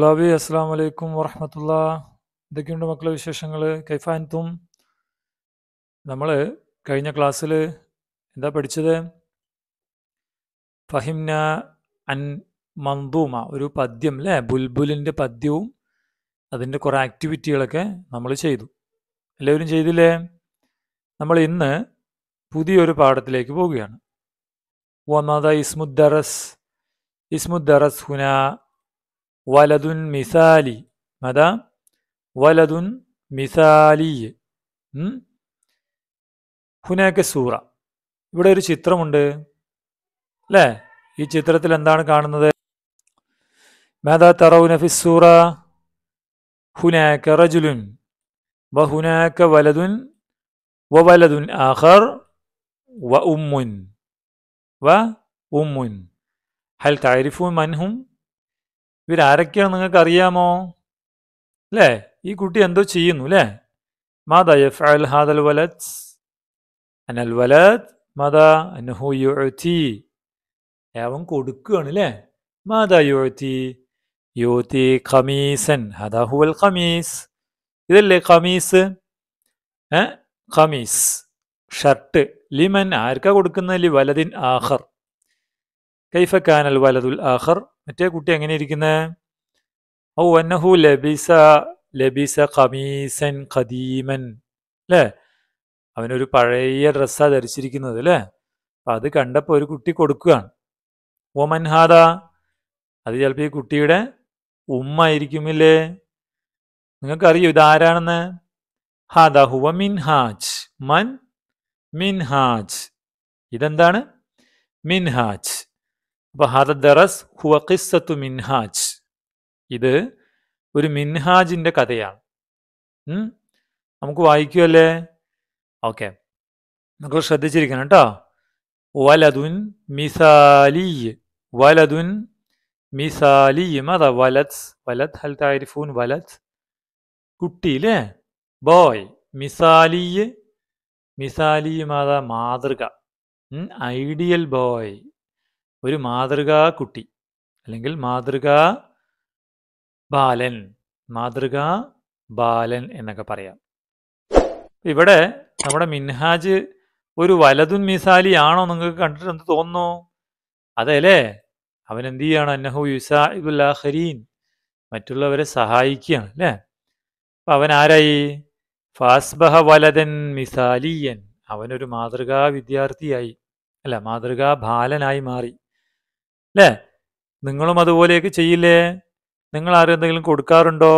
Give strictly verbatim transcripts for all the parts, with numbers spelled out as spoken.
തുലാബി അസ്സാം വലൈക്കും വറഹമത്തുള്ള. എന്തൊക്കെയുണ്ട് മക്കളെ വിശേഷങ്ങൾ? കൈഫ അൻതും? നമ്മൾ കഴിഞ്ഞ ക്ലാസ്സിൽ എന്താ പഠിച്ചത്? ഫഹിംന അൻ മന്ദൂമ, ഒരു പദ്യം അല്ലേ, ബുൽബുലിൻ്റെ പദ്യവും അതിൻ്റെ കുറേ ആക്ടിവിറ്റികളൊക്കെ നമ്മൾ ചെയ്തു. എല്ലാവരും ചെയ്തില്ലേ? നമ്മൾ ഇന്ന് പുതിയൊരു പാഠത്തിലേക്ക് പോവുകയാണ്. വമദ ഇസ്മുദ്ദറസ്. ഇസ്മുദ്ദറസ് ഹുന വലതുൻ മിസാലി. മത വലതുൻ മിസാലി. ഹുനാക്ക സൂറ. ഇവിടെ ഒരു ചിത്രമുണ്ട് അല്ലേ? ഈ ചിത്രത്തിൽ എന്താണ് കാണുന്നത്? മാദാ തറൗന ഫി സൂറ? ഹുനാക്ക റജുലുൻ വഹുനാക്ക വലതുൻ വവലതുൻ ആഖർ വ ഉമ്മുൻ വ ഉമ്മുൻ. ഹൽ തഅരിഫൂൻ മൻഹും? ഇവരാരൊക്കെയാണ് നിങ്ങൾക്ക് അറിയാമോ? അല്ലേ? ഈ കുട്ടി എന്തോ ചെയ്യുന്നു അല്ലേ? മാദാ യഫ്അൽ ഹാദൽ വലദ്? അനൽ വലദ് മാദാ അന്നഹു യുഅതി. അവൻ കൊടുക്കുകയാണ് അല്ലേ? മാദാ യുഅതി? യുഅതി ഖമീസൻ. ഹദാ ഹുവൽ ഖമീസ്. ഇതല്ലേ ഖമീസ്? ഏ ഖമീസ്, ഷർട്ട്. ലിമൻ, ആർക്കാ കൊടുക്കുന്നത്? ലി വലദിൻ ആഖർ. കൈഫ കാനൽ വലദുൽ ആഖർ? മറ്റേ കുട്ടി എങ്ങനെ ഇരിക്കുന്നത്? ഔ അന്നഹു ലബിസ ലബിസ ഖമീസൻ ഖദീമൻ. അല്ലേ? അവനൊരു പഴയ ഡ്രസ്സാണ് ധരിച്ചിരിക്കുന്നത് അല്ലേ? അപ്പം അത് കണ്ടപ്പോൾ ഒരു കുട്ടി കൊടുക്കുകയാണ്. ഓമൻ ഹാദ? അത് ചിലപ്പോൾ ഈ കുട്ടിയുടെ ഉമ്മ ആയിരിക്കുമില്ലേ? നിങ്ങൾക്കറിയോ ഇതാരാണെന്ന്? ഹാദ ഹുവ മിൻഹാജ്. മൻ? മിൻഹാജ്. ഇതെന്താണ്? മിൻഹാജ്. അപ്പൊ ഹാദ ദറസ് ഹുവ ഖിസ്സത്തു മിൻഹാജ്. ഇത് ഒരു മിൻഹാജിന്റെ കഥയാണ്. നമുക്ക് വായിക്കുമല്ലേ? ഓക്കെ, നമുക്ക് ശ്രദ്ധിച്ചിരിക്കണം കേട്ടോ. വലതുൻ മിസാലി. വലതുൻ മിസാലി. മത വലത്. വലത് ഹൽ താരിഫൂൻ? വലത് കുട്ടി അല്ലേ? ബോയ്. മിസാലി. മിസാലി മത മാതൃക. ഐഡിയൽ ബോയ്, ഒരു മാതൃകാ കുട്ടി അല്ലെങ്കിൽ മാതൃകാ ബാലൻ. മാതൃകാ ബാലൻ എന്നൊക്കെ പറയാം. ഇവിടെ നമ്മുടെ മിൻഹാജ് ഒരു വലതുൻ മിസാലി ആണോ? നിങ്ങൾക്ക് കണ്ടിട്ട് എന്ത് തോന്നുന്നു? അതെല്ലേ? അവൻ എന്ത് ചെയ്യാണ്? അന്നഹു യുസാഇബുൽ ആഖരീൻ, മറ്റുള്ളവരെ സഹായിക്കുകയാണ് അല്ലേ? അപ്പം അവൻ ആരായി? ഫാസ്ബഹ വലദൻ മിസാലിയൻ. അവനൊരു മാതൃകാ വിദ്യാർത്ഥിയായി, അല്ല മാതൃകാ ബാലനായി മാറി അല്ലേ? നിങ്ങളും അതുപോലെയൊക്കെ ചെയ്യില്ലേ? നിങ്ങൾ ആരും എന്തെങ്കിലും കൊടുക്കാറുണ്ടോ?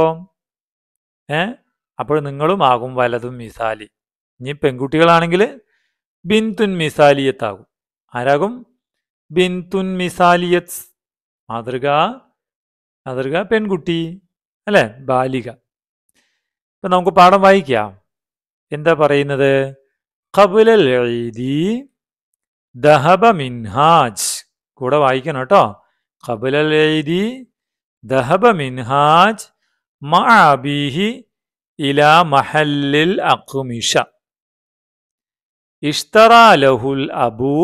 ഏ അപ്പോൾ നിങ്ങളും ആകും വലതും മിസാലി. ഇനി പെൺകുട്ടികളാണെങ്കിൽ ബിൻതുൻ മിസാലിയത്താകും. ആരാകും? ബിൻതുൻ മിസാലിയത്ത്. മാതൃകാ മാതൃക പെൺകുട്ടി അല്ലേ? ബാലിക. ഇപ്പം നമുക്ക് പാഠം വായിക്കാം. എന്താ പറയുന്നത്? ഖബ്ലൽ ഈദി ദഹബ മിൻഹാജ്. കൂടെ വായിക്കണം കേട്ടോ. ഖബ്ലൽ ഈദി ദഹബ മിൻഹാജ് മഅ അബീഹി ഇലാ മഹല്ലിൽ അഖ്മിഷ. ഇഷ്തറാ ലഹുൽ അബൂ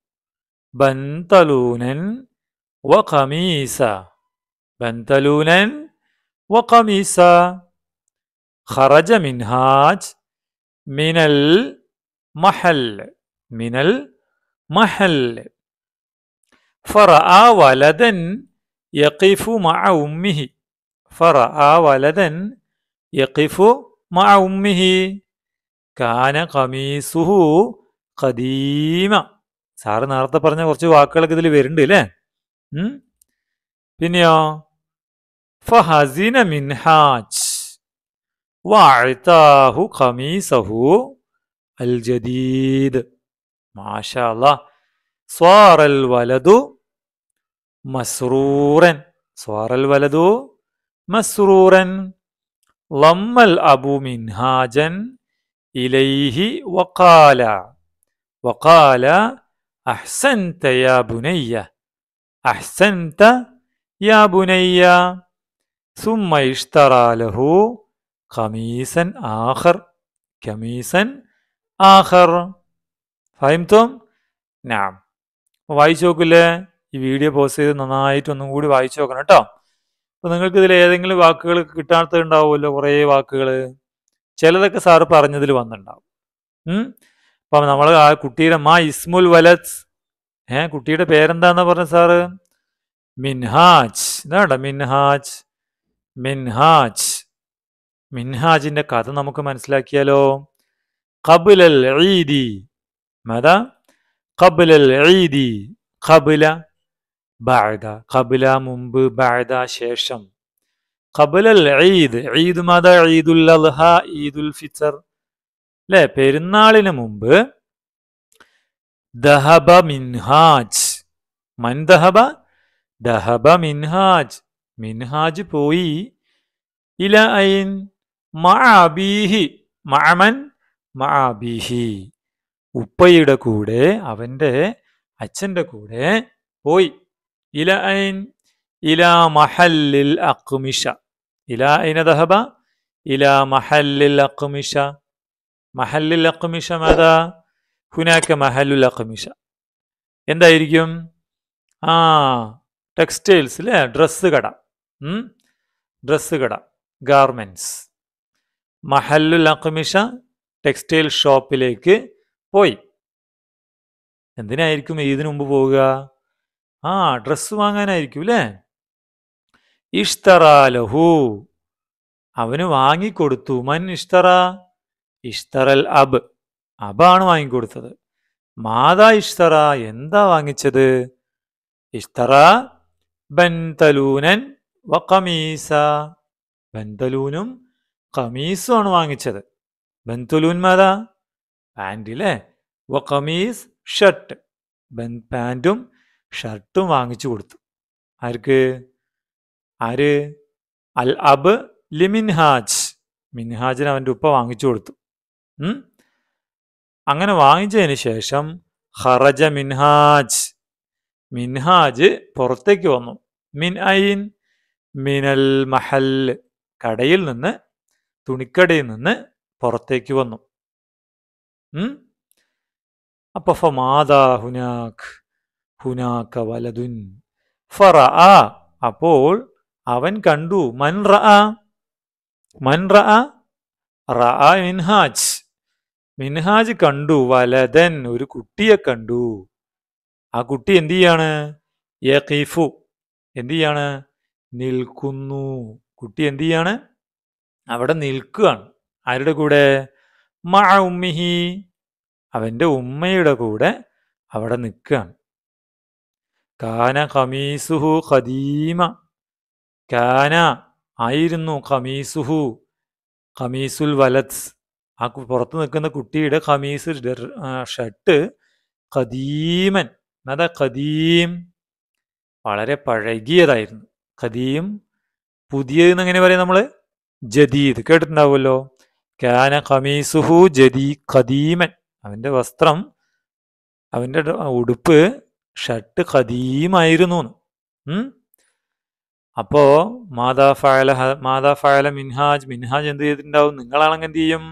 ബന്തലൂനൻ വ ഖമീസ. ബന്തലൂനൻ വ ഖമീസ. ഖറജ മിൻഹാജ് മിനൽ മഹൽ. മിനൽ മഹൽ. ഫറഅ വലദൻ യഖിഫു മഅ ഉമ്മിഹി. ഫറഅ വലദൻ യഖിഫു മഅ ഉമ്മിഹി. കാന ഖമീസുഹു ഖദീമ. സാറ് നേരത്തെ പറഞ്ഞ കുറച്ച് വാക്കുകളൊക്കെ ഇതിൽ വരുന്നുണ്ട് അല്ലേ? പിന്നെയോ ഫഹസിന മിൻഹാജ് വഅതാഹു ഖമീസഹു അൽ ജദീദ്. മാഷാ അല്ലാഹ്. സ്വാറൽ വലദു മസ്റൂറൻ. സ്വാറൽ വലദു മസ്റൂറൻ. ലമ്മൽ അബു മിൻഹാജൻ ഇലൈഹി വഖാല വഖാല അഹ്സൻത യാ ബുനയ്യ. അഹ്സൻത യാ ബുനയ്യ. സുമ്മ ഇഷ്തറാ ലഹു ഖമീസൻ ആഖർ. ഖമീസൻ ആഖർ. ഫഹിംതും? നഅം. വായിച്ചു നോക്കില്ലേ? ഈ വീഡിയോ പോസ്റ്റ് ചെയ്ത് നന്നായിട്ട് ഒന്നും കൂടി വായിച്ചു നോക്കണം കേട്ടോ. അപ്പോൾ നിങ്ങൾക്ക് ഇതിൽ ഏതെങ്കിലും വാക്കുകൾ കിട്ടാത്തതുണ്ടാവുമല്ലോ, കുറേ വാക്കുകൾ. ചിലതൊക്കെ സാറ് പറഞ്ഞതിൽ വന്നിട്ടുണ്ടാവും. അപ്പം നമ്മൾ ആ കുട്ടിയുടെ മാ ഇസ്മുൽ വലത്, ഏ കുട്ടിയുടെ പേരെന്താന്നാ പറഞ്ഞ സാറ്? മിൻഹാജ്. ഇതാണ്ട മിൻഹാജ്. മിൻഹാജ് മിൻഹാജിന്റെ കഥ നമുക്ക് മനസ്സിലാക്കിയാലോ. ഖബ്ലൽ ഈദി മദാ ഖബ്ലൽ ഈദി. ഖബ്ല ബഅദ. ഖബ്ല മുമ്പ്, ബഅദ ശേഷം. ഖബ്ലൽ ഈദ്. ഈദ് മദാ? ഈദുൽ അദ്ഹ, ഈദുൽ ഫിത്ർ അല്ലേ, പെരുന്നാളിന് മുമ്പ്. ദഹബ മിൻഹാജ്. മൻ ദഹബ? ദഹബ മിൻഹാജ്. മിൻഹാജ് പോയി. ഇല ഐൻ? മഅ അബീഹി. മഅ മൻ? മഅ അബീഹി. ഉപ്പയുടെ കൂടെ, അവന്റെ അച്ഛന്റെ കൂടെ പോയി. ഇല ഐൻ? ഇല മഹല്ലിൽ അഖ്മിഷ. ഇല ഐന ദഹബ? ഇല മഹല്ലിൽ അഖ്മിഷ. മഹല്ലിൽ അഖ്മിഷ മാതാ? ഹുനാക മഹല്ലുൽ അഖ്മിഷ. എന്തായിരിക്കും? ആ ടെക്സ്റ്റൈൽസ് അല്ലേ, ഡ്രസ്സ് കട. ഡ്രസ്സ് കട, ഗാർമെന്റ്സ്. മഹല്ലുൽ അഖ്മിഷ ടെക്സ്റ്റൈൽ ഷോപ്പിലേക്ക് പോയി. എന്തിനായിരിക്കും ഇതിനു മുമ്പ് പോവുക? ആ ഡ്രസ്സ് വാങ്ങാനായിരിക്കും അല്ലേ. ഇഷ്തറാലഹു. അവന് വാങ്ങിക്കൊടുത്തു. മൻ ഇഷ്തറ? ഇഷ്തറൽ അബ്. അബാണ് വാങ്ങിക്കൊടുത്തത്. മാതാ ഇഷ്തറ? എന്താ വാങ്ങിച്ചത്? ഇഷ്തറ ബൻതലൂനൻ വ ഖമീസ. ബൻതലൂനും ഖമീസും ആണ് വാങ്ങിച്ചത്. ബൻതലൂൻ മാതാ? പാൻറ് അല്ലേ. വ ഖമീസ് ഷർട്ട്. ബൻ പാൻറ്റും ഷർട്ടും വാങ്ങിച്ചു കൊടുത്തു. ആർക്ക്? ആര്? അൽ അബ് ലിമിൻഹാജ്. മിൻഹാജിന് അവൻ്റെ ഉപ്പ വാങ്ങിച്ചു കൊടുത്തു. അങ്ങനെ വാങ്ങിച്ചതിന് ശേഷം ഖറജ മിൻഹാജ്. മിൻഹാജ് പുറത്തേക്ക് വന്നു. മിൻ ഐൻ? മിനൽ മഹൽ. കടയിൽ നിന്ന്, തുണിക്കടയിൽ നിന്ന് പുറത്തേക്ക് വന്നു. അപ്പൊ ഫമാദാ ഹുനാക്. ഹുനാക വലതുൻ. ഫറഅ. അപ്പോൾ അവൻ കണ്ടു. മൻ റഅ? മൻ റഅ? റഅ മിൻഹാജ്. മിൻഹാജ് കണ്ടു വലദൻ, ഒരു കുട്ടിയെ കണ്ടു. ആ കുട്ടി എന്ത് ചെയ്യാണ്? യഖീഫു. എന്ത് ചെയ്യാണ്? നിൽക്കുന്നു. കുട്ടി എന്ത് ചെയ്യാണ്? അവിടെ നിൽക്കുകയാണ്. ആരുടെ കൂടെ? മഅ ഉമ്മിഹി. അവൻ്റെ ഉമ്മയുടെ കൂടെ അവിടെ നിൽക്കുകയാണ്. കാന ഖമീസുഹു ഖദീമ. കാന ആയിരുന്നു. ഖമീസുഹു ഖമീസുൽ വലത്. ആ പുറത്ത് നിൽക്കുന്ന കുട്ടിയുടെ ഖമീസ് ഷർട്ട് ഖദീമൻ. അതാ ഖദീം, വളരെ പഴകിയതായിരുന്നു. ഖദീം പുതിയതെന്ന് എങ്ങനെ പറയാം നമ്മൾ? ജദീദ്. കേട്ടിട്ടുണ്ടാവുമല്ലോ. കാന ഖമീസുഹു ജദീ ഖദീമൻ. അവൻ്റെ വസ്ത്രം, അവൻ്റെ ഉടുപ്പ്, ഷർട്ട് ഖദീമായിരുന്നു. അപ്പോ മാതാ ഫഅല മാതാ ഫഅല മിൻഹാജ്. മിൻഹാജ് എന്ത് ചെയ്തിട്ടുണ്ടാവും? നിങ്ങളാണെങ്കിൽ എന്ത് ചെയ്യും?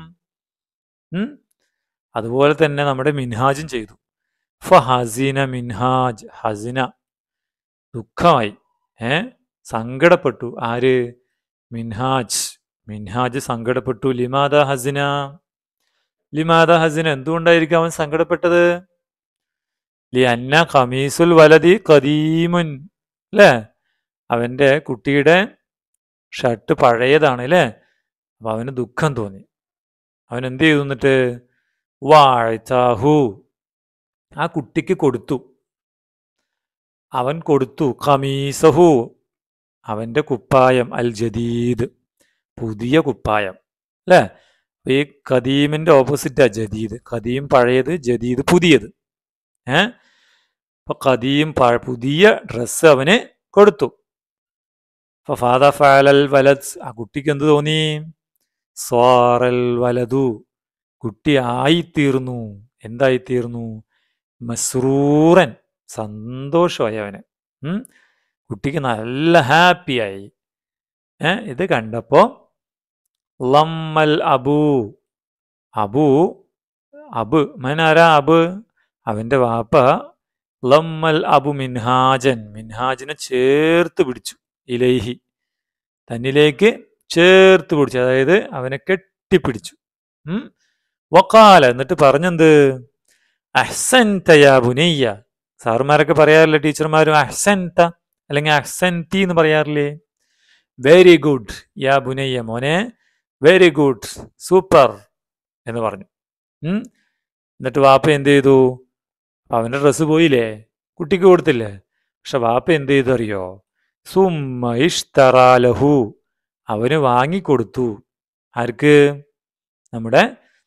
അതുപോലെ തന്നെ നമ്മുടെ മിൻഹാജും ചെയ്തു. ഫഹസിന മിൻഹാജ്. ഹസിന ദുഃഖമായി, ഏ സങ്കടപ്പെട്ടു. ആര്? മിൻഹാജ്. മിൻഹാജ് സങ്കടപ്പെട്ടു. ലിമാദാ ഹസിന? ലിമാദാ ഹസിന? എന്തുകൊണ്ടായിരിക്കും അവൻ സങ്കടപ്പെട്ടത്? ലി അന്ന ഖമീസുൽ വലദി ഖദീമുൻ. അല്ലേ, അവൻ്റെ കുട്ടിയുടെ ഷർട്ട് പഴയതാണ് അല്ലേ. അപ്പൊ അവന് ദുഃഖം തോന്നി. അവൻ എന്ത് ചെയ്തു? എന്നിട്ട് വാഴ്ത്താഹു. ആ കുട്ടിക്ക് കൊടുത്തു. അവൻ കൊടുത്തു. ഖമീസഹു. അവൻ്റെ കുപ്പായം. അൽ ജദീദ്, പുതിയ കുപ്പായം അല്ലേ. ഈ ഖദീമിന്റെ ഓപ്പോസിറ്റാ ജദീദ്. ഖദീം പഴയത്, ജദീദ് പുതിയത്. ഏ അപ്പൊ ഖദീം പുതിയ ഡ്രസ്സ് അവന് കൊടുത്തു. ഫാദ ഫഅലൽ വലദ്. ആ കുട്ടിക്ക് എന്ത് തോന്നി? സ്വാറൽ വലദു. കുട്ടി ആയിത്തീർന്നു. എന്തായിത്തീർന്നു? മസ്റൂറൻ. സന്തോഷമായി അവന്. ഉം കുട്ടിക്ക് നല്ല ഹാപ്പിയായി. ഏ ഇത് കണ്ടപ്പോ ലമ്മൽ അബു. അബു അബ് മനാരാ? അബ് അവന്റെ വാപ്പ. ലമ്മൽ അബു മിൻഹാജൻ. മിൻഹാജിനെ ചേർത്ത് പിടിച്ചു. ഇലൈഹി, തന്നിലേക്ക് ചേർത്ത് പിടിച്ചു, അതായത് അവനെ കെട്ടിപ്പിടിച്ചു. ഉം വഖാല, എന്നിട്ട് പറഞ്ഞെന്ത്? അഹ്സൻത യാ ബുനയ്യ. സാറുമാരൊക്കെ പറയാറില്ലേ, ടീച്ചർമാരും അഹ്സൻത അല്ലെങ്കിൽ അഹ്സൻതി എന്ന് പറയാറില്ലേ? വെരി ഗുഡ് യാ ബുനയ്യ, മോനെ വെരി ഗുഡ്, സൂപ്പർ എന്ന് പറഞ്ഞു. ഉം എന്നിട്ട് വാപ്പ എന്ത് ചെയ്തു? അവന്റെ ഡ്രസ്സ് പോയില്ലേ, കുട്ടിക്ക് കൊടുത്തില്ലേ? പക്ഷെ വാപ്പ എന്ത് ചെയ്തു അറിയോ? സുമ്മ ഇഷ്തറാ ലഹു, അവന് വാങ്ങിക്കൊടുത്തു. ആർക്ക്? നമ്മുടെ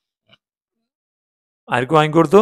ആർക്ക് വാങ്ങിക്കൊടുത്തു?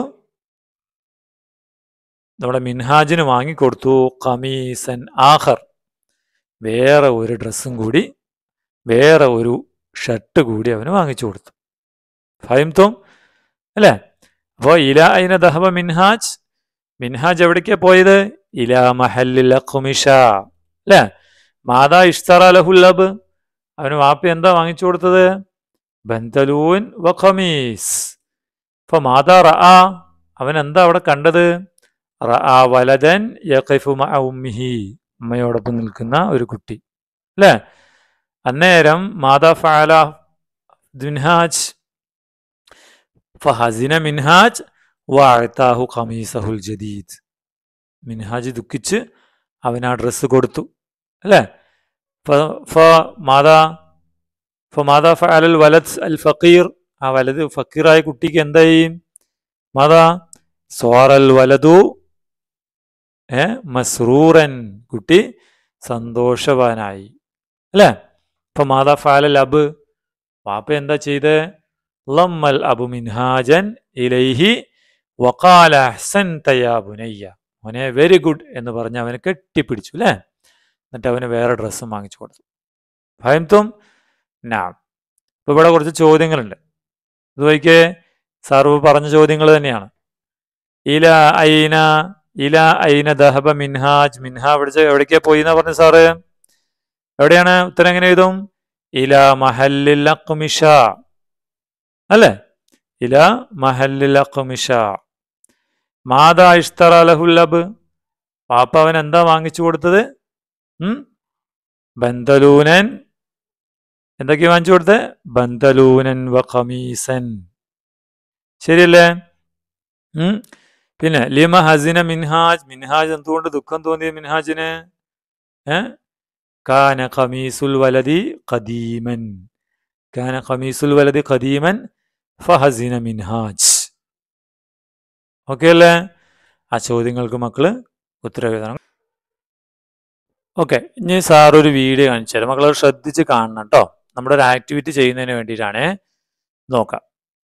നമ്മുടെ മിൻഹാജിന് വാങ്ങിക്കൊടുത്തു. ഖമീസൻ ആഖർ, വേറെ ഒരു ഡ്രസ്സും കൂടി, വേറെ ഒരു ഷർട്ട് കൂടി അവന് വാങ്ങിച്ചു കൊടുത്തു. ഫഹിംതും അല്ലേ? അപ്പോൾ ഇല ഐന ദഹബ മിൻഹാജ്, മിൻഹാജ് എവിടേക്കാ പോയത്? ഇലാ മഹല്ലിൽ ഖുമിഷ അല്ലേ? മാതാ ഇഷ്തറ ലഹുൽ അബ്, അവന് വാപ്പ എന്താ വാങ്ങിച്ചു കൊടുത്തത്? ബന്തലൂൻ വ ഖമീസ്. അപ്പൊ മാതാ റഅ, അവൻ എന്താ അവിടെ കണ്ടത്? റഅ വലദൻ യഖിഫു മഅ ഉമ്മിഹി, അമ്മയോടൊപ്പം നിൽക്കുന്ന ഒരു കുട്ടി അല്ലേ? അന്നേരം മാതാ ഫഅല മിൻഹാജ് ഫഹസിന മിൻഹാജ് വഅതാഹു ഖമീസഹുൽ ജദീദ്. മിൻഹാജ് ദുഃഖിച്ച് അവൻ ആ ഡ്രസ്സ് കൊടുത്തു അല്ലേ? മാതാ ഫമാദാ ഫഅലൽ വലദ് അൽ ഫഖീർ, ആ വലത് ഫക്കീറായ കുട്ടിക്ക് എന്തായി? മാതാ സ്വാറൽ വലതു ഏ മസ്റൂറൻ, കുട്ടി സന്തോഷവാനായി അല്ലേ? ഇപ്പൊ മാതാ ഫഅലൽ അബ്, വാപ്പ എന്താ ചെയ്ത്? ലമ്മൽ അബു മിൻഹാജൻ ഇലൈഹി വഖാല അഹ്സൻത യാ ബുനയ്യ, മോനെ വെരി ഗുഡ് എന്ന് പറഞ്ഞ് അവനെ കെട്ടിപ്പിടിച്ചു അല്ലേ? എന്നിട്ട് അവന് വേറെ ഡ്രസ്സും വാങ്ങിച്ചു കൊടുത്തു. ഫഹിംതും? നാം. ഇപ്പൊ ഇവിടെ കുറച്ച് ചോദ്യങ്ങളുണ്ട്, ഇത് നോക്കിയേ. സാറ് പറഞ്ഞ ചോദ്യങ്ങൾ തന്നെയാണ്. ഇല ഐന, ഇല ഐന ദഹബ മിൻഹാജ്, മിൻഹാ എവിടെ എവിടേക്കാ പോയി എന്നാ പറഞ്ഞു സാറ്? എവിടെയാണ്? ഉത്തരം എങ്ങനെ എഴുതും? ഇല മഹല്ലിൽ അഖ്മിഷ അല്ലേ? ഇല മഹല്ലിൽ അഖ്മിഷ. മാതാ ഇഷ്തറ ലഹുൽ അബ്, പാപ്പ അവൻ എന്താ വാങ്ങിച്ചു കൊടുത്തത്? ഉം ബന്തലൂനൻ, എന്തൊക്കെയാ വാങ്ങിച്ചു കൊടുത്തത്? ബന്തലൂനൻ വ ഖമീസൻ, ശരിയല്ലേ? ഉം പിന്നെ ലിമ ഹസിന മിൻഹാജ്, മിൻഹാജ് എന്തുകൊണ്ട് ദുഃഖം തോന്നിയ മിൻഹാജിന്? ഏ കാന ഖമീസുൽ വലദി ഖദീമൻ, കാന ഖമീസുൽ വലദി ഖദീമൻ ഫഹസിന മിൻഹാജ്. ഓക്കെ അല്ലേ? ആ ചോദ്യങ്ങൾക്ക് മക്കള് ഉത്തരം എഴുതണം. ഓക്കെ, ഇനി സാർ ഒരു വീഡിയോ കാണിച്ചു തരാം, മക്കളത് ശ്രദ്ധിച്ച് കാണണം കേട്ടോ. നമ്മുടെ ഒരു ആക്ടിവിറ്റി ചെയ്യുന്നതിന് വേണ്ടിയിട്ടാണ്. നോക്കാം,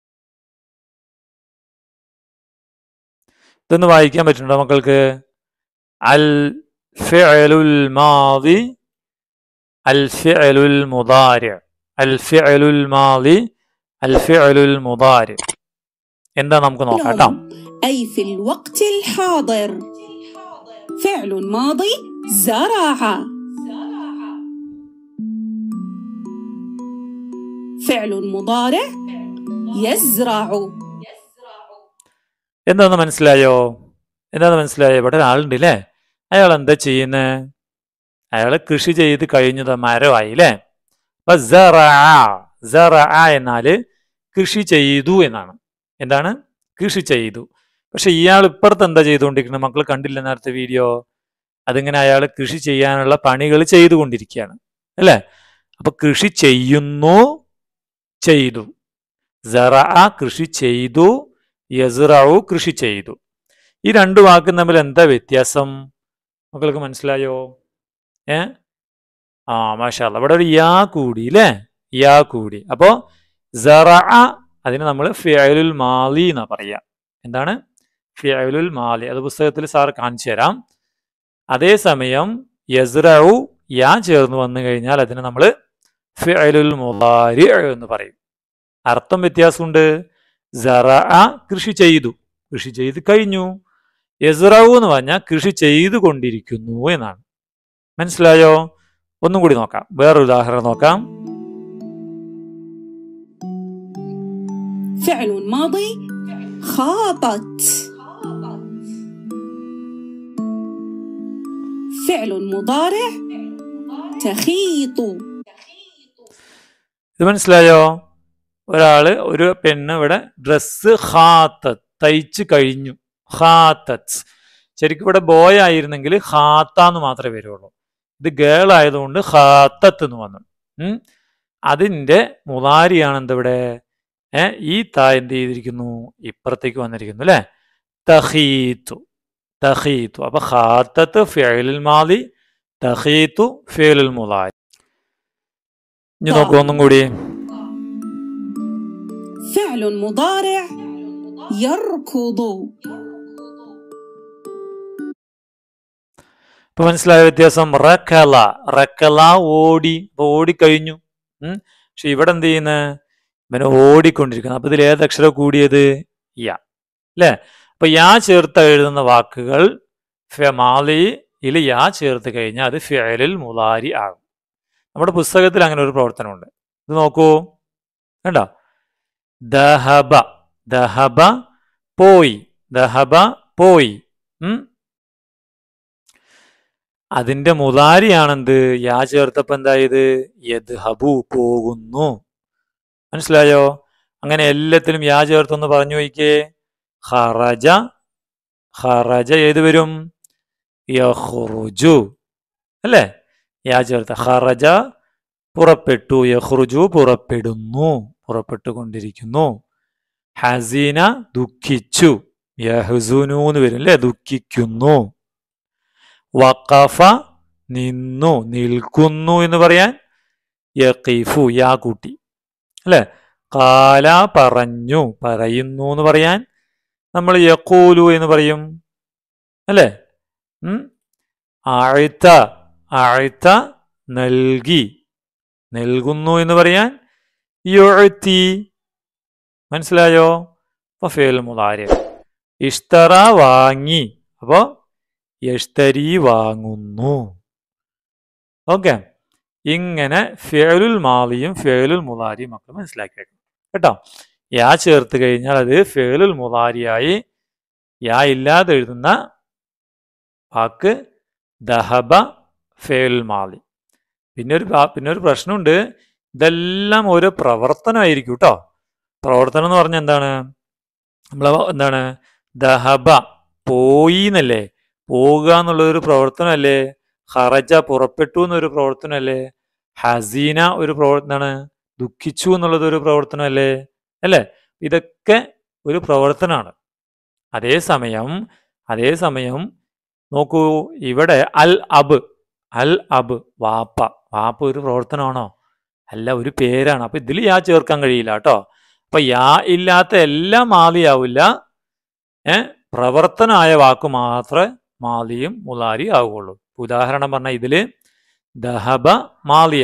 ഇതൊന്ന് വായിക്കാൻ പറ്റുന്നുണ്ടോ മക്കൾക്ക്? അൽ ഫിഅലുൽ മാദി, അൽ ഫിഅലുൽ മുദാരി, അൽ ഫിഅലുൽ മാദി, അൽ ഫിഅലുൽ മുദാരി എന്താ നമുക്ക് നോക്കാം കേട്ടോ. أي في الوقت الحاضر. فعل ماضي زرع. فعل مضارع يزرع. എന്താന്ന് മനസ്സിലായോ? എന്താന്ന് മനസ്സിലായോ? ഇവിടെ ഒരാളുണ്ട് അല്ലേ, അയാൾ എന്താ ചെയ്യുന്നത്? അയാൾ കൃഷി ചെയ്ത് കഴിഞ്ഞത് മരമായി അല്ലേ? അപ്പൊ സറഅ എന്നാല് കൃഷി ചെയ്തു എന്നാണ്. എന്താണ്? കൃഷി ചെയ്തു. പക്ഷെ ഇയാൾ ഇപ്പുറത്ത് എന്താ ചെയ്തുകൊണ്ടിരിക്കുന്നത്? മക്കൾ കണ്ടില്ല നേരത്തെ വീഡിയോ? അതിങ്ങനെ അയാൾ കൃഷി ചെയ്യാനുള്ള പണികൾ ചെയ്തുകൊണ്ടിരിക്കുകയാണ് അല്ലേ? അപ്പൊ കൃഷി ചെയ്യുന്നു, ചെയ്തു. സറഅ കൃഷി ചെയ്തു, യസ്റഉ കൃഷി ചെയ്തു. ഈ രണ്ട് വാക്കും തമ്മിൽ എന്താ വ്യത്യാസം? മക്കൾക്ക് മനസ്സിലായോ? ഏ ആ മാഷാ അല്ലാഹ്, ഇവിടെ ഒരു യാ കൂടി അല്ലേ? യാ കൂടി. അപ്പോ സറഅ അതിന് നമ്മൾ ഫിഅലുൽ മാളി എന്നാ പറയാ. എന്താണ്? ഫിഅലുൽ മാളി. അത് പുസ്തകത്തിൽ സാർ കാണിച്ചു തരാം. അതേസമയം യസ്റഉ യാ ചേർന്ന് വന്നു കഴിഞ്ഞാൽ അതിന് നമ്മൾ ഫിഅലുൽ മുളാരി എന്ന് പറയും. അർത്ഥം വ്യത്യാസമുണ്ട്. സറഅ കൃഷി ചെയ്തു, കൃഷി ചെയ്ത് കഴിഞ്ഞു. യസ്റഉ എന്ന് പറഞ്ഞാൽ കൃഷി ചെയ്തുകൊണ്ടിരിക്കുന്നു എന്നാണ്. മനസ്സിലായോ? ഒന്നും കൂടി നോക്കാം, വേറൊരു ഉദാഹരണം നോക്കാം. فعل ماضي خاطت. فعل مضارع تخيط. ഇത് മനസ്സിലായോ? ഒരാള് ഒരു പെണ്ണ് ഇവിടെ ഡ്രസ്സ് ഖാത്തത്ത് തയ്ച്ച് കഴിഞ്ഞു. ഖാത്തത്ത് ശരിക്കും ഇവിടെ ബോയ് ആയിരുന്നെങ്കിൽ ഖാത്ത എന്ന് മാത്രമേ വരുള്ളൂ. ഇത് ഗേൾ ആയതുകൊണ്ട് ഖാത്തത്ത് എന്ന് വന്നു. ഉം അതിൻ്റെ മുളാരിയാണ് എന്തിവിടെ? ഏഹ് ഈ ത എന്ത് ചെയ്തിരിക്കുന്നു? ഇപ്പുറത്തേക്ക് വന്നിരിക്കുന്നു അല്ലെ? തഖീത്തു തഖീത്തു. അപ്പൊ ഖാത്തത്ത് ഫിഅലുൽ മാദി, തഖീത്തു ഫിഅലുൽ മുളാരി. ഇനി നോക്കൂ ഒന്നും കൂടി. فعل مضارع يركض. ഇപ്പൊ മനസ്സിലായ വ്യത്യാസം? റക്കല റക്കല ഓടി, അപ്പൊ ഓടിക്കഴിഞ്ഞു. ഉം പക്ഷെ ഇവിടെ എന്ത് ചെയ്യുന്ന? ഇവനെ ഓടിക്കൊണ്ടിരിക്കുന്നു. അപ്പൊ ഇതിൽ ഏത് അക്ഷരം കൂടിയത്? യാ അല്ലെ? അപ്പൊ യാ ചേർത്ത് എഴുതുന്ന വാക്കുകൾ മാളിയിൽ യാ ചേർത്ത് കഴിഞ്ഞാൽ അത് ഫിഅലുൽ മുളാരി ആകും. നമ്മുടെ പുസ്തകത്തിൽ അങ്ങനെ ഒരു പ്രവർത്തനമുണ്ട്. ഇത് നോക്കൂ, കണ്ടോ? ദഹബ ദഹബ പോയി, ദഹബ പോയി. ഉം അതിന്റെ മുളാരിയാണെന്ത്? യാ ചേർത്തപ്പോ എന്തായത്? യദ്ഹബു പോകുന്നു. മനസ്സിലായോ? അങ്ങനെ എല്ലാത്തിലും യാ ചേർത്തൊന്ന് പറഞ്ഞു നോക്കിയേ. ഖറജ ഖറജ ഏത് വരും? യഖ്റുജു അല്ലേ? യാ ചേർത്ത. ഖറജ പുറപ്പെട്ടു, യഖ്റുജു പുറപ്പെടുന്നു, പുറപ്പെട്ടുകൊണ്ടിരിക്കുന്നു. ഹസീന ദുഃഖിച്ചു, യഹ്സുനു എന്ന് വരും അല്ലേ? ദുഃഖിക്കുന്നു. വഖഫ നിന്നു, നിൽക്കുന്നു എന്ന് പറയാൻ യഖിഫു യാ കൂട്ടി അല്ലെ? ഖാല പറഞ്ഞു, പറയുന്നു എന്ന് പറയാൻ നമ്മൾ യഖൂലു എന്ന് പറയും അല്ലേ? ഉം അഅത അഅത നൽകി, നൽകുന്നു എന്ന് പറയാൻ യുഅതി. മനസ്സിലായോ? അപ്പൊ ഫിഅൽ മുളാരി. ഇഷ്തറ വാങ്ങി, അപ്പോ യഷ്തരി വാങ്ങുന്നു. ഓക്കെ, ഇങ്ങനെ ഫിഅലുൽ മാദിയും ഫിഅലുൽ മുളാരിയും മക്കൾ മനസ്സിലാക്കി വെക്കണം കേട്ടോ. യാ ചേർത്ത് കഴിഞ്ഞാൽ അത് ഫിഅലുൽ മുളാരിയായി. യാ ഇല്ലാതെ എഴുതുന്ന വാക്ക് ദഹബ ഫിഅലുൽ മാദി. പിന്നെ ഒരു പിന്നെ ഒരു പ്രശ്നമുണ്ട്. ഇതെല്ലാം ഓരോ പ്രവർത്തനമായിരിക്കും കേട്ടോ. പ്രവർത്തനം എന്ന് പറഞ്ഞാൽ എന്താണ്? നമ്മൾ എന്താണ്? ദഹബ പോയി എന്നല്ലേ? പോവുക എന്നുള്ളതൊരു പ്രവർത്തനമല്ലേ? ഖറജ പുറപ്പെട്ടു എന്നൊരു പ്രവർത്തനമല്ലേ? ഹസീന ഒരു പ്രവർത്തനമാണ്. ദുഃഖിച്ചു എന്നുള്ളത് ഒരു പ്രവർത്തനമല്ലേ? അല്ലേ? ഇതൊക്കെ ഒരു പ്രവർത്തനമാണ്. അതേസമയം അതേസമയം നോക്കൂ, ഇവിടെ അൽ അബ് അൽ അബ് വാപ്പ, വാപ്പ ഒരു പ്രവർത്തനമാണോ? അല്ല, ഒരു പേരാണ്. അപ്പൊ ഇതിൽ യാ ചേർക്കാൻ കഴിയില്ല കേട്ടോ. അപ്പൊ യാ ഇല്ലാത്ത എല്ലാം മാലിയാവില്ല. ഏഹ് പ്രവർത്തനമായ വാക്ക് മാത്രമേ മാലിയും മുളാരി ആവുകയുള്ളൂ. ഉദാഹരണം പറഞ്ഞാൽ ഇതില് ദഹബ മാലിയ.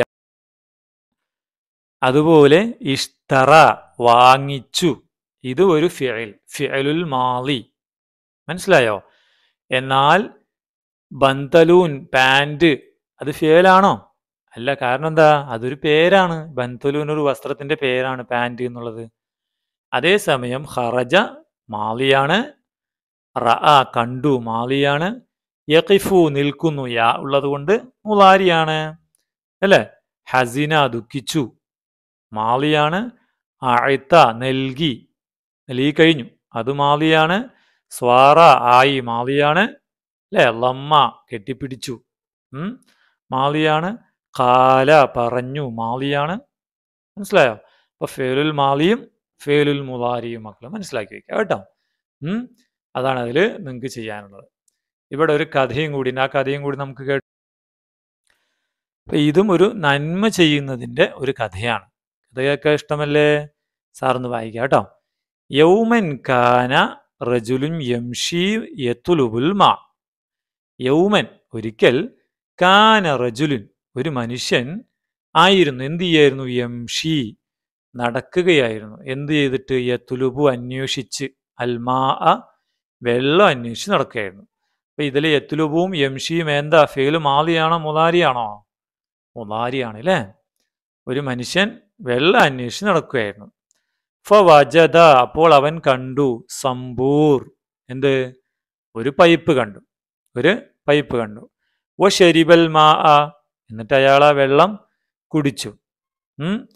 അതുപോലെ ഇഷ്തറ വാങ്ങിച്ചു, ഇത് ഒരു ഫിഅൽ, ഫിഅലുൽ മാലി. മനസ്സിലായോ? എന്നാൽ ബന്തലൂൻ പാൻറ് അത് ഫിഅലാണോ? അല്ല. കാരണം എന്താ? അതൊരു പേരാണ്. ബന്തലൂൻ ഒരു വസ്ത്രത്തിന്റെ പേരാണ് പാൻറ് എന്നുള്ളത്. അതേസമയം ഖറജ മാലിയാണ്, റഅ കണ്ടു മാലിയാണ്, യഖിഫു നിൽക്കുന്നു യാ ഉള്ളത് കൊണ്ട് മുളാരിയാണ് അല്ലേ? ഹസിന ദുഃഖിച്ചു മാലിയാണ്, അഅത നൽകി, നൽകി കഴിഞ്ഞു അത് മാലിയാണ്, സ്വാറ ആയി മാലിയാണ് അല്ലേ? ലമ്മ കെട്ടിപ്പിടിച്ചു ഉം മാലിയാണ്, ഖാല പറഞ്ഞു മാലിയാണ്. മനസ്സിലായോ? അപ്പൊ ഫേലുൽ മാലിയും ഫേലുൽ മുളാരിയും മക്കൾ മനസ്സിലാക്കി വെക്കുക കേട്ടോ. ഉം അതാണ് അതിൽ നിങ്ങൾക്ക് ചെയ്യാനുള്ളത്. ഇവിടെ ഒരു കഥയും കൂടി, ആ കഥയും കൂടി നമുക്ക് കേട്ടു. അപ്പൊ ഇതും ഒരു നന്മ ചെയ്യുന്നതിന്റെ ഒരു കഥയാണ്. കഥയൊക്കെ ഇഷ്ടമല്ലേ? സാറൊന്ന് വായിക്കാം കേട്ടോ. യൗമൻ കാന റജുലുൻ യംഷി യത്ലുബുൽ മാ. യൗമൻ ഒരിക്കൽ, കാന റജുലുൻ ഒരു മനുഷ്യൻ ആയിരുന്നു. എന്ത് ചെയ്യായിരുന്നു? യംഷി നടക്കുകയായിരുന്നു. എന്ത് ചെയ്തിട്ട്? യത്ലുബു അന്വേഷിച്ച്, അൽമാ വെള്ളം അന്വേഷിച്ച് നടക്കുകയായിരുന്നു. അപ്പൊ ഇതിൽ യത്ലുബുവും യംഷിയും എന്താ? ഫേല് മാലിയാണോ മുളാരിയാണോ? മുളാരിയാണ് അല്ലേ? ഒരു മനുഷ്യൻ വെള്ളം അന്വേഷിച്ച് നടക്കുകയായിരുന്നു. ഫവജദ അപ്പോൾ അവൻ കണ്ടു, സംബൂർ എന്ത്? ഒരു പൈപ്പ് കണ്ടു, ഒരു പൈപ്പ് കണ്ടു. വശരിബൽ മാ എന്നിട്ട് അയാൾ ആ വെള്ളം കുടിച്ചു. ഉം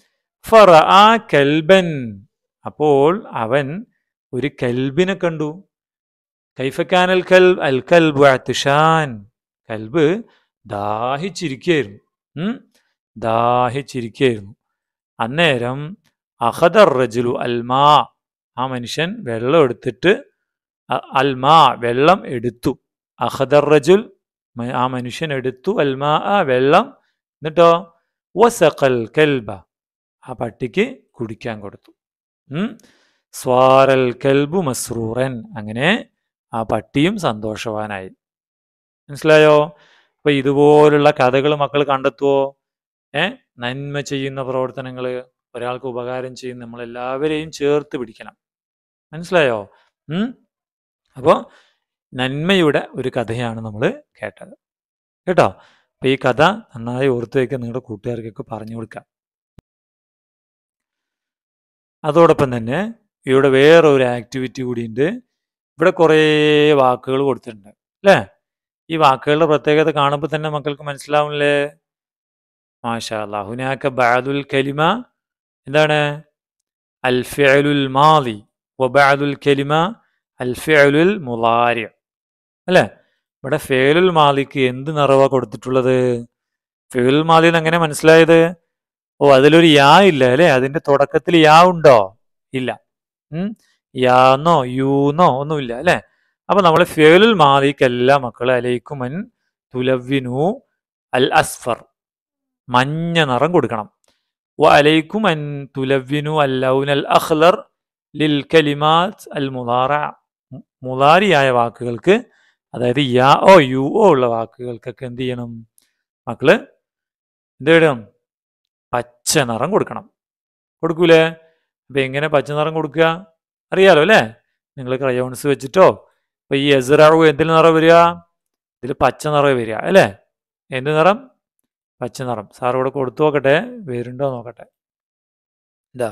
ഫറആ കൽബൻ, അപ്പോൾ അവൻ ഒരു കൽബിനെ കണ്ടു. കൈഫക്കാനൽ കൽബ് അൽ കൽബു അത്ഷാൻ, കൽബ് ദാഹിച്ചിരിക്കുകയായിരുന്നു. ഉം ദാഹിച്ചിരിക്കുകയായിരുന്നു. അന്നേരം അഖദർ റജുലു അൽമാ, ആ മനുഷ്യൻ വെള്ളം എടുത്തിട്ട് അൽമാ വെള്ളം എടുത്തു. അഖദർ റജുൽ, ആ മനുഷ്യൻ എടുത്തു അൽമാ വെള്ളം. എന്നിട്ടോ വസഖൽ കൽബ, ആ പട്ടിക്ക് കുടിക്കാൻ കൊടുത്തു. ഉം സ്വാറൽ കൽബു മസ്റൂറൻ, അങ്ങനെ ആ പട്ടിയും സന്തോഷവാനായി. മനസ്സിലായോ? അപ്പൊ ഇതുപോലുള്ള കഥകൾ മക്കൾ കണ്ടെത്തുവോ? ഏ നന്മ ചെയ്യുന്ന പ്രവർത്തനങ്ങൾ, ഒരാൾക്ക് ഉപകാരം ചെയ്യുന്ന നമ്മളെല്ലാവരെയും ചേർത്ത് പിടിക്കണം. മനസ്സിലായോ? ഉം അപ്പോൾ നന്മയുടെ ഒരു കഥയാണ് നമ്മൾ കേട്ടത് കേട്ടോ. അപ്പൊ ഈ കഥ നന്നായി ഓർത്തു വയ്ക്കാൻ നിങ്ങളുടെ കൂട്ടുകാർക്കൊക്കെ പറഞ്ഞു കൊടുക്കാം. അതോടൊപ്പം തന്നെ ഇവിടെ വേറെ ഒരു ആക്ടിവിറ്റി കൂടിയുണ്ട്. ഇവിടെ കുറേ വാക്കുകൾ കൊടുത്തിട്ടുണ്ട് അല്ലേ? ഈ വാക്കുകളുടെ പ്രത്യേകത കാണുമ്പോൾ തന്നെ മക്കൾക്ക് മനസ്സിലാവില്ലേ? മാഷാ അല്ലാഹ്. ഹുനാക ബഅദുൽ കലിമ എന്താണ്? അൽ ഫിഅലുൽ മാദി വ ബഅദുൽ കലിമ അൽ ഫിഅലുൽ മുളാരി അല്ലേ? ഇവിടെ ഫിഅലുൽ മാദിക്ക് എന്ത് നിറവാ കൊടുത്തിട്ടുള്ളത്? ഫിഅലുൽ മാദി എന്ന് എങ്ങനെ മനസ്സിലായത്? ഓ, അതിലൊരു യാ ഇല്ല അല്ലേ? അതിന്റെ തുടക്കത്തിൽ യാ ഉണ്ടോ? ഇല്ല. ഉം യാന്നോ യൂന്നോ ഒന്നുമില്ല അല്ലേ? അപ്പൊ നമ്മൾ ഫിഅലുൽ മാദിക്കെല്ലാം മക്കളെ അലൈക്കും അൻ തുലവ്വിനു അൽ അസ്ഫർ, മഞ്ഞ നിറം കൊടുക്കണം. വ അലൈക്കും അൻ തുലവ്വിനു അൽ ലൗൻ അൽ അഖ്ലർ ലിൽ കലിമാത്ത് അൽ മുളാറ, മുളാരിയായ വാക്കുകൾക്ക്, അതായത് യാ ഓ യു ഓ ഉള്ള വാക്കുകൾക്കൊക്കെ എന്ത് ചെയ്യണം മക്കള്? എന്ത് ചെയ്യണം? പച്ച നിറം കൊടുക്കണം. കൊടുക്കൂലേ? അപ്പൊ എങ്ങനെ പച്ച നിറം കൊടുക്കുക അറിയാലോ അല്ലേ? നിങ്ങൾ ക്രയോൺസ് വെച്ചിട്ടോ. അപ്പൊ ഈ എസ്റാവു എന്തിൽ നിറം വരിക? ഇതിൽ പച്ച നിറം വരിക അല്ലേ? എന്ത് നിറം? പച്ച നിറം. സാർ ഇവിടെ കൊടുത്തു നോക്കട്ടെ, വരുണ്ടോ നോക്കട്ടെ. ഇതാ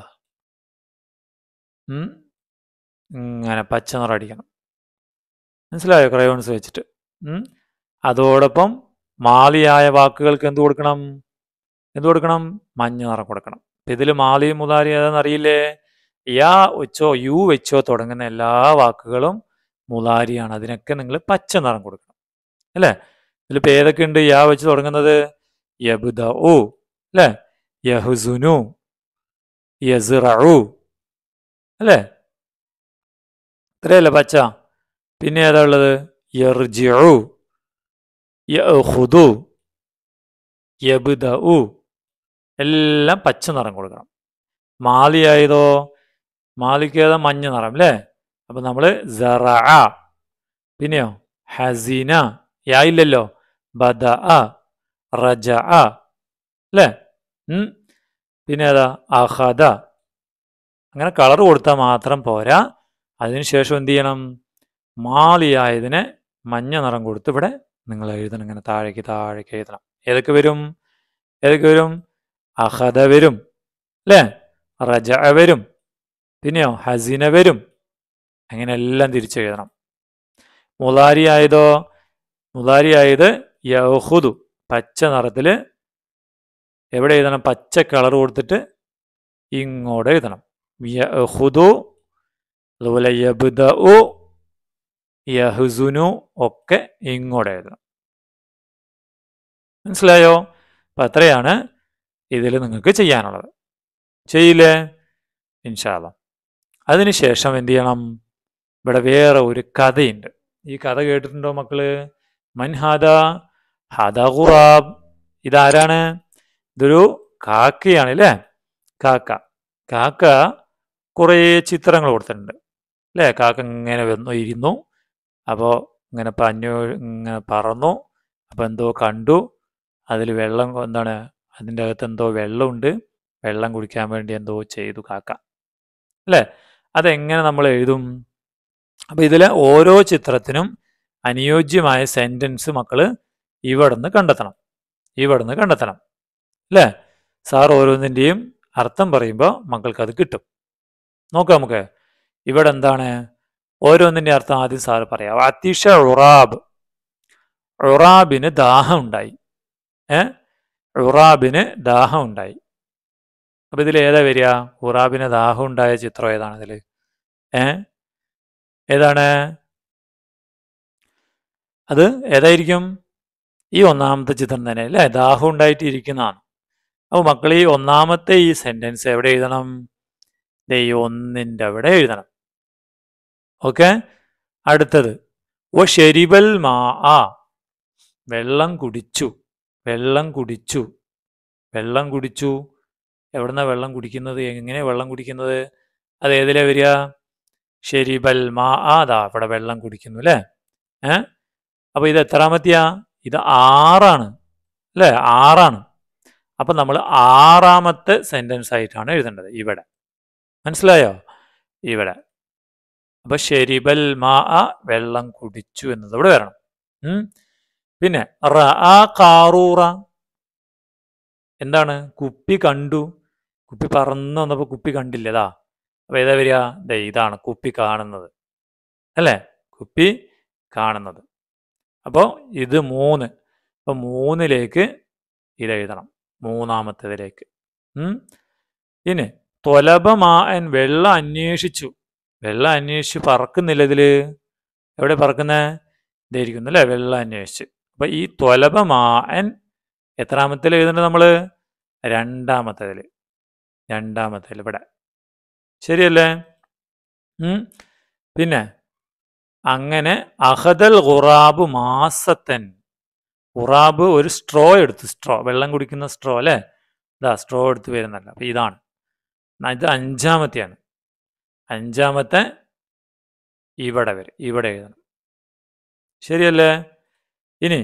ഉം ഇങ്ങനെ പച്ച നിറം അടിക്കണം. മനസ്സിലായോ? ക്രയോൺസ് വെച്ചിട്ട്. ഉം അതോടൊപ്പം മാലിയായ വാക്കുകൾക്ക് എന്ത് കൊടുക്കണം? എന്ത് കൊടുക്കണം? മഞ്ഞ നിറം കൊടുക്കണം. ഇതിൽ മാലി മുതാരി ഏതാണെന്ന് അറിയില്ലേ? യാ വെച്ചോ യു വെച്ചോ തുടങ്ങുന്ന എല്ലാ വാക്കുകളും മുലാരിയാണ്. അതിനൊക്കെ നിങ്ങൾ പച്ച നിറം കൊടുക്കണം അല്ലേ? ഇതിലിപ്പോൾ ഏതൊക്കെ ഉണ്ട് യാ വെച്ച് തുടങ്ങുന്നത്? യബ്ദഉ അല്ലേ? യഹ്സുനു, യസ്റഉ അല്ലേ? ഇത്രയല്ലേ പച്ച? പിന്നെ ഏതാ ഉള്ളത്? യർജിഉ, യഅഖുദു, യബ്ദഉ, എല്ലാം പച്ച നിറം കൊടുക്കണം. മാലിയായതോ? മാലിക്ക് ഏതാ? മഞ്ഞ നിറം അല്ലേ? അപ്പൊ നമ്മള് സറഅ, പിന്നെയോ ഹസീന, യാ ഇല്ലല്ലോ, ബദഅ, റജഅ അല്ലേ? ഉം പിന്നെ ഏതാ? അഖദ. അങ്ങനെ കളർ കൊടുത്താൽ മാത്രം പോരാ. അതിനുശേഷം എന്ത് ചെയ്യണം? മാലിയായതിനെ മഞ്ഞ നിറം കൊടുത്ത് ഇവിടെ നിങ്ങൾ എഴുതണം. ഇങ്ങനെ താഴേക്ക് താഴേക്ക് എഴുതണം. ഏതൊക്കെ വരും? ഏതൊക്കെ വരും? അഖദ വരും അല്ലേ? റജഅ വരും, പിന്നെയോ ഹസീന വരും. അങ്ങനെ എല്ലാം തിരിച്ചെഴുതണം. മുലാരി ആയതോ? മുലാരി ആയത് യഖുദു, പച്ച നിറത്തില് എവിടെ എഴുതണം? പച്ച കളർ കൊടുത്തിട്ട് ഇങ്ങോട്ട് എഴുതണം. യഖുദു, അതുപോലെ യബ്ദഉ, യഹ്സുനു ഒക്കെ ഇങ്ങോട്ട് എഴുതണം. മനസ്സിലായോ? അപ്പൊ അത്രയാണ് ഇതിൽ നിങ്ങൾക്ക് ചെയ്യാനുള്ളത്. ചെയ്യില്ലേ? ഇൻഷാ അല്ലാഹ്. അതിനുശേഷം എന്ത് ചെയ്യണം? ഇവിടെ വേറെ ഒരു കഥയുണ്ട്. ഈ കഥ കേട്ടിട്ടുണ്ടോ മക്കള്? മൻഹാദ ഹദ ഖുറാബ്. ഇതാരാണ്? ഇതൊരു കാക്കയാണ് അല്ലേ? കാക്ക. കാക്ക കുറേ ചിത്രങ്ങൾ കൊടുത്തിട്ടുണ്ട് അല്ലേ? കാക്ക ഇങ്ങനെ വന്നു ഇരുന്നു. അപ്പോൾ ഇങ്ങനെ പഞ്ഞു ഇങ്ങനെ പറന്നു. അപ്പോൾ എന്തോ കണ്ടു. അതിൽ വെള്ളം എന്താണ്? അതിൻ്റെ അകത്ത് എന്തോ വെള്ളമുണ്ട്. വെള്ളം കുടിക്കാൻ വേണ്ടി എന്തോ ചെയ്തു കാക്ക അല്ലേ? അതെങ്ങനെ നമ്മൾ എഴുതും? അപ്പം ഇതിലെ ഓരോ ചിത്രത്തിനും അനുയോജ്യമായ സെൻറ്റൻസ് മക്കൾ ഇവിടുന്ന് കണ്ടെത്തണം. ഇവിടുന്ന് കണ്ടെത്തണം അല്ലേ? സാർ ഓരോന്നിൻ്റെയും അർത്ഥം പറയുമ്പോൾ മക്കൾക്ക് അത് കിട്ടും. നോക്കാം നമുക്ക്. ഇവിടെ എന്താണ്? ഓരോന്നിൻ്റെ അർത്ഥം ആദ്യം സാർ പറയാം. അതിഷ ഉറാബ്. ഉറാബിന് ദാഹം ഉണ്ടായി. ഏ ഉറാബിന് ദാഹം ഉണ്ടായി. അപ്പൊ ഇതിൽ ഏതാ വരിക? ഖുറാബിന് ദാഹം ഉണ്ടായ ചിത്രം ഏതാണ് ഇതില്? ഏ ഏതാണ് അത്? ഏതായിരിക്കും? ഈ ഒന്നാമത്തെ ചിത്രം തന്നെ അല്ലേ? ദാഹം ഉണ്ടായിട്ട് ഇരിക്കുന്നതാണ്. അപ്പൊ മക്കൾ ഈ ഒന്നാമത്തെ ഈ സെന്റൻസ് എവിടെ എഴുതണം? ദേ ഈ ഒന്നിൻ്റെ അവിടെ എഴുതണം. ഓക്കെ. അടുത്തത് ഓ ഷെരിബൽ മാ ആ, വെള്ളം കുടിച്ചു. വെള്ളം കുടിച്ചു. വെള്ളം കുടിച്ചു. എവിടുന്ന വെള്ളം കുടിക്കുന്നത്? എങ്ങനെയാ വെള്ളം കുടിക്കുന്നത്? അത് ഏതിലാ വരിക? ഷെരിബൽ മാ ആ, ദാ ഇവിടെ വെള്ളം കുടിക്കുന്നു അല്ലേ? ഏ അപ്പൊ ഇത് എത്രാമത്തെയാ? ഇത് ആറാണ് അല്ലേ? ആറാണ്. അപ്പൊ നമ്മൾ ആറാമത്തെ സെന്റൻസ് ആയിട്ടാണ് എഴുതേണ്ടത് ഇവിടെ. മനസ്സിലായോ? ഇവിടെ. അപ്പൊ ഷെരിബൽ മാ ആ, വെള്ളം കുടിച്ചു എന്നത് ഇവിടെ വരണം. ഉം പിന്നെ റഅ ഖാറൂറ, എന്താണ്? കുപ്പി കണ്ടു. കുപ്പി പറന്നു വന്നപ്പോ കുപ്പി കണ്ടില്ലതാ. അപ്പൊ ഏതാ വരിക? ദേ ഇതാണ് കുപ്പി കാണുന്നത് അല്ലേ? കുപ്പി കാണുന്നത്. അപ്പോ ഇത് മൂന്ന്. അപ്പൊ മൂന്നിലേക്ക് ഇത് എഴുതണം, മൂന്നാമത്തേതിലേക്ക്. ഉം പിന്നെ തൊലബ മാൻ, വെള്ളം അന്വേഷിച്ചു. വെള്ളം അന്വേഷിച്ചു പറക്കുന്നില്ല ഇതില്. എവിടെ പറക്കുന്നേ? ഇതായിരിക്കുന്നു അല്ലേ? വെള്ളം അന്വേഷിച്ച്. അപ്പൊ ഈ തൊലബ മാൻ എത്രാമത്തിൽ എഴുതേണ്ടത് നമ്മള്? രണ്ടാമത്തേതിൽ. രണ്ടാമത്തേതിൽ ഇവിടെ. ശരിയല്ലേ? ഉം പിന്നെ അങ്ങനെ അഹദൽ ഖുറാബ് മാസത്തൻ, ഖുറാബ് ഒരു സ്ട്രോ എടുത്തു. സ്ട്രോ, വെള്ളം കുടിക്കുന്ന സ്ട്രോ അല്ലേ? ഇതാ സ്ട്രോ എടുത്ത് വരുന്നല്ല. അപ്പൊ ഇതാണ്. ഇത് അഞ്ചാമത്തെയാണ്. അഞ്ചാമത്തെ ഇവിടെ വരും, ഇവിടെ എഴുതണം. ശരിയല്ലേ? ഇനി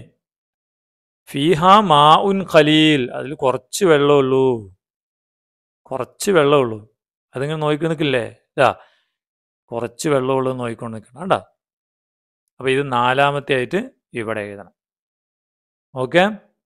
ഫീഹ മാ ഉൻ ഖലീൽ, അതിൽ കുറച്ച് വെള്ളമുള്ളൂ. കുറച്ച് വെള്ളമുള്ളൂ. അതിങ്ങനെ നോക്കി നിൽക്കില്ലേ? ഇതാ കുറച്ച് വെള്ളമുള്ളൂ നോക്കിക്കൊണ്ട് നിൽക്കണം കേട്ടോ. അപ്പൊ ഇത് നാലാമത്തെ ആയിട്ട് ഇവിടെ എഴുതണം. ഓക്കെ.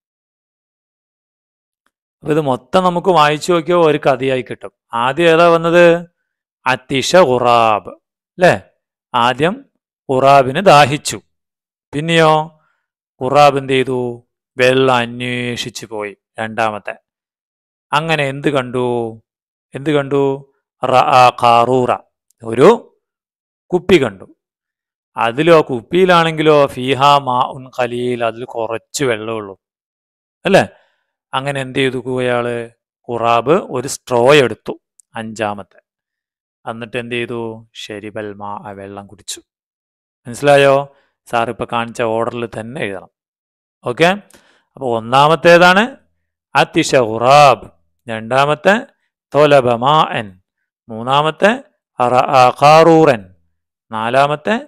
അപ്പൊ ഇത് മൊത്തം നമുക്ക് വായിച്ചു നോക്കിയോ ഒരു കഥയായി കിട്ടും. ആദ്യം ഏതാ വന്നത്? അതിഷ ഖുറാബ് അല്ലേ? ആദ്യം ഖുറാബിന് ദാഹിച്ചു. പിന്നെയോ ഖുറാബ് എന്ത് ചെയ്തു? വെള്ളം അന്വേഷിച്ചു പോയി. രണ്ടാമത്തെ. അങ്ങനെ എന്ത് കണ്ടു? എന്ത് കണ്ടു? റഅ ഖാറൂറ, ഒരു കുപ്പി കണ്ടു. അതിലോ കുപ്പിയിലാണെങ്കിലോ ഫീഹ മാ ഉൻ ഖലീൽ, അതിൽ കുറച്ച് വെള്ളമുള്ളൂ അല്ലേ? അങ്ങനെ എന്ത് ചെയ്തു അയാള്? ഖുറാബ് ഒരു സ്ട്രോ എടുത്തു, അഞ്ചാമത്തെ. എന്നിട്ട് എന്ത് ചെയ്തു? ഷെരിബൽ മാ, വെള്ളം കുടിച്ചു. മനസ്സിലായോ? സാർ ഇപ്പൊ കാണിച്ച ഓർഡറിൽ തന്നെ എഴുതണം. ഓക്കെ. അപ്പൊ ഒന്നാമത്തേതാണ് അതിഷ ഖുറാബ്, രണ്ടാമത്തെ തൊലബ മാഅൻ, മൂന്നാമത്തെ റഅ ഖാറൂറൻ, നാലാമത്തെ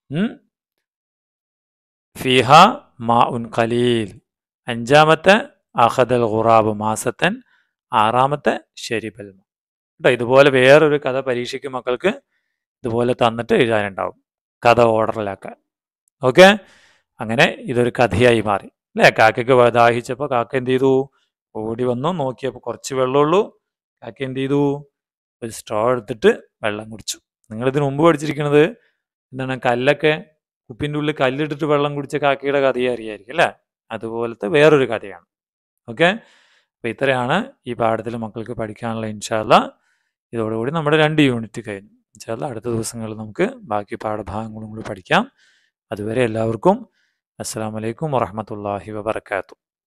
ഫിഹ മാ ഉൻ ഖലീൽ, അഞ്ചാമത്തെ അഖദൽ ഖുറാബ് മാസത്തൻ, ആറാമത്തെ ഷെരിബൽ മാ. കേട്ടോ, ഇതുപോലെ വേറൊരു കഥ പരീക്ഷയ്ക്ക് മക്കൾക്ക് ഇതുപോലെ തന്നിട്ട് എഴുതാനുണ്ടാവും, കഥ ഓർഡറിലാക്കാൻ. ഓക്കെ. അങ്ങനെ ഇതൊരു കഥയായി മാറി അല്ലേ? കാക്കയ്ക്ക് ദാഹിച്ചപ്പോൾ കാക്ക എന്ത് ചെയ്തു? ഓടി വന്നു, നോക്കിയപ്പോൾ കുറച്ച് വെള്ളമുള്ളൂ. കാക്ക എന്ത് ചെയ്തു? ഒരു സ്ട്രോ എടുത്തിട്ട് വെള്ളം കുടിച്ചു. നിങ്ങളിതിന് മുമ്പ് പഠിച്ചിരിക്കുന്നത് എന്താണ്? കല്ലൊക്കെ, കുപ്പിൻ്റെ ഉള്ളിൽ കല്ലിട്ടിട്ട് വെള്ളം കുടിച്ച കാക്കയുടെ കഥയെ അറിയായിരിക്കും അല്ലേ? അതുപോലത്തെ വേറൊരു കഥയാണ്. ഓക്കെ. അപ്പോൾ ഇത്രയാണ് ഈ പാഠത്തിൽ മക്കൾക്ക് പഠിക്കാനുള്ള. ഇൻഷാ അല്ലാഹ് ഇതോടുകൂടി നമ്മുടെ രണ്ട് യൂണിറ്റ് കഴിഞ്ഞു. ഇൻഷാ അല്ലാഹ് അടുത്ത ദിവസങ്ങളിൽ നമുക്ക് ബാക്കി പാഠഭാഗങ്ങളും കൂടി പഠിക്കാം. അതുവരെ എല്ലാവർക്കും അസ്സലാമു അലൈക്കും വറഹ്മത്തുള്ളാഹി വബറകാതുഹു.